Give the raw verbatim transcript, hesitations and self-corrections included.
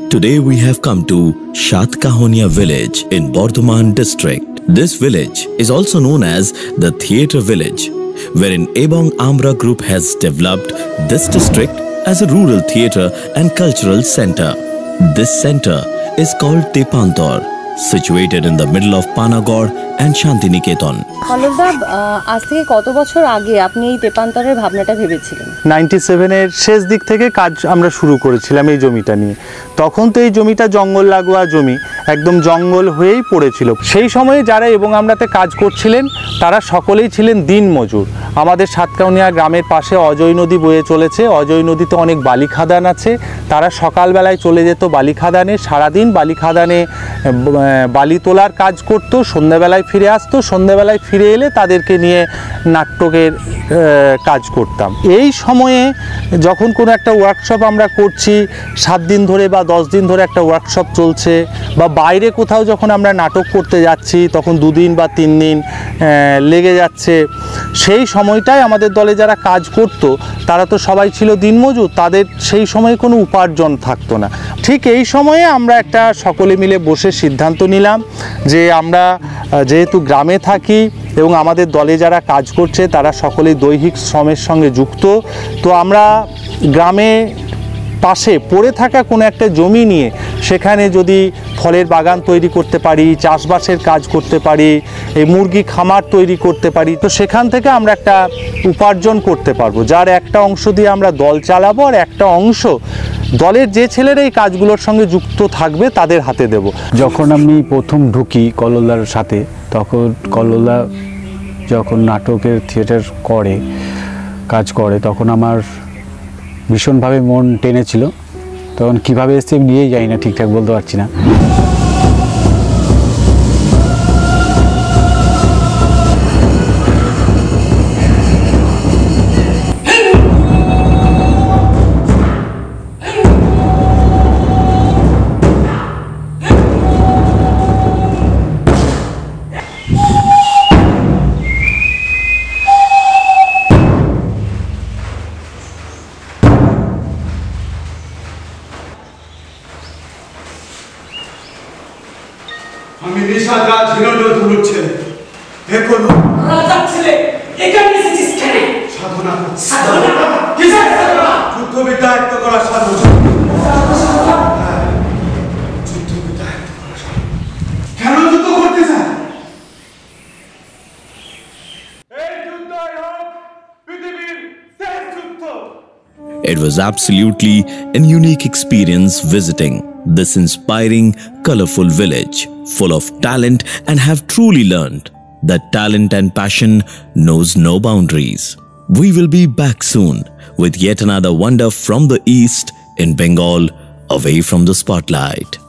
Today we have come to Shatkahonia village in Bardhaman district. This village is also known as the Theatre Village, wherein Ebong Amra Group has developed this district as a rural theatre and cultural center. This center is called Tepantor, situated in the middle of Panagarh and Shantiniketan. কলরদা আজ থেকে কত বছর আগে আপনি এই তেপান্তরের ভাবনাটা ভেবেছিলেন? Ninety seven এর শেষ দিক থেকে কাজ আমরা শুরু করেছিলাম এই জমিটা নিয়ে। তখন তো এই জমিটা জঙ্গল লাগোয়া জমি, একদম জঙ্গল হয়েই পড়েছিল। সেই সময়ে যারা এবং আমরাতে কাজ করছিলেন তারা সকলেই ছিলেন দিনমজুর। আমাদের সাতকাহনিয়া গ্রামের পাশে অজয় নদী বয়ে চলেছে, অজয় নদীতে অনেক বালি খাদান আছে। তারা সকালবেলায় চলে যেত বালি খাদানে, সারাদিন বালি খাদানে বালি তোলার কাজ করতো, সন্ধ্যাবেলায় ফিরে আসতো, সন্ধ্যাবেলায় ফিরে এলে তাদেরকে নিয়ে নাটকের কাজ করতাম। এই সময়ে যখন কোনো একটা ওয়ার্কশপ আমরা করছি, সাত দিন ধরে বা দশ দিন ধরে একটা ওয়ার্কশপ চলছে, বা বাইরে কোথাও যখন আমরা নাটক করতে যাচ্ছি তখন দুদিন বা তিন দিন লেগে যাচ্ছে, সেই সময়টায় আমাদের দলে যারা কাজ করতো তারা তো সবাই ছিল দিনমজুর, তাদের সেই সময়ে কোনো উপার্জন থাকতো না। ঠিক এই সময়ে আমরা একটা সকলে মিলে বসে সিদ্ধান্ত নিলাম যে আমরা যেহেতু গ্রামে থাকি এবং আমাদের দলে যারা কাজ করছে তারা সকলেই দৈহিক শ্রমের সঙ্গে যুক্ত, তো আমরা গ্রামে পাশে পড়ে থাকা কোনো একটা জমি নিয়ে সেখানে যদি ফলের বাগান তৈরি করতে পারি, চাষবাসের কাজ করতে পারি, এই মুরগি খামার তৈরি করতে পারি, তো সেখান থেকে আমরা একটা উপার্জন করতে পারবো, যার একটা অংশ দিয়ে আমরা দল চালাবো আর একটা অংশ দলের যে ছেলেরা এই কাজগুলোর সঙ্গে যুক্ত থাকবে তাদের হাতে দেব। যখন আমি প্রথম ঢুকি কললদার সাথে, তখন কললদা যখন নাটকের থিয়েটার করে কাজ করে তখন আমার ভীষণভাবে মন টেনেছিল। তখন কীভাবে এসছে আমি নিয়েই যাই না, ঠিকঠাক বলতে পারছি না। আমি নিশাদা ঝিনোটো ধুলুচ্ছে এখন রাজা ছেলে এখানে এসেছিস কেন? সাধনা সাধনা কিসের সাধনা? যুদ্ধ বিদ্যায়ত্ত করা সাধনা। যুদ্ধ বিদ্যায়ত্ত করা সাধনা। কেন যুদ্ধ করতে চান? এই যুদ্ধই হোক পৃথিবীর শেষ যুদ্ধ। It was absolutely a unique experience visiting this inspiring, colorful village full of talent and have truly learned that talent and passion knows no boundaries. We will be back soon with yet another wonder from the East in Bengal, away from the spotlight.